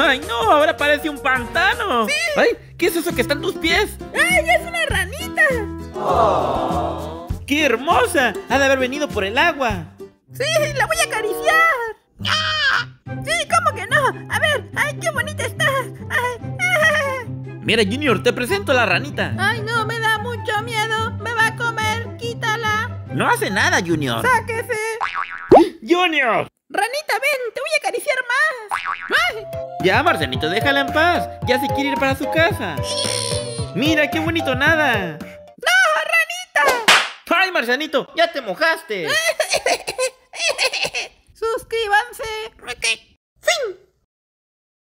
¡Ay, no! Ahora parece un pantano. ¡Sí! ¡Ay! ¿Qué es eso que está en tus pies? ¡Ay, es una ranita! ¡Qué hermosa! Ha de haber venido por el agua. ¡Sí, la voy a acariciar! ¡Sí, cómo que no! A ver, ¡ay, qué bonita estás! ¡Ay! Mira, Junior, te presento a la ranita. ¡Ay, no! Me da mucho miedo. ¡Me va a comer! ¡Quítala! No hace nada, Junior. ¡Sáquese! ¡Junior! ¡Ranita, ven! ¡Te voy a acariciar más! ¡Ay! Ya, Marcianito, déjala en paz. Ya se quiere ir para su casa. Mira, qué bonito nada. ¡No, ranita! ¡Ay, Marcianito! ¡Ya te mojaste!